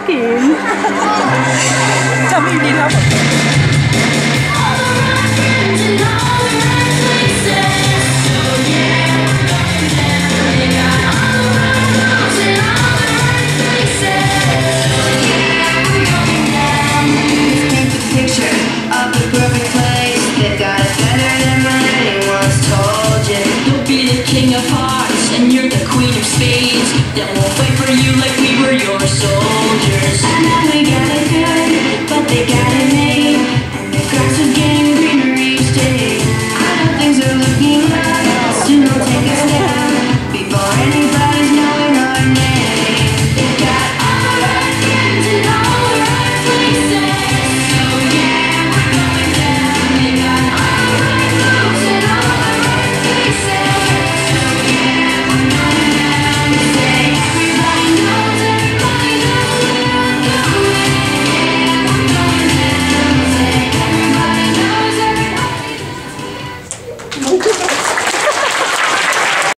ถิงจำไม่ดีครับ King of hearts, and you're the queen of spades. That will fight for you like we were your soldiers. And now we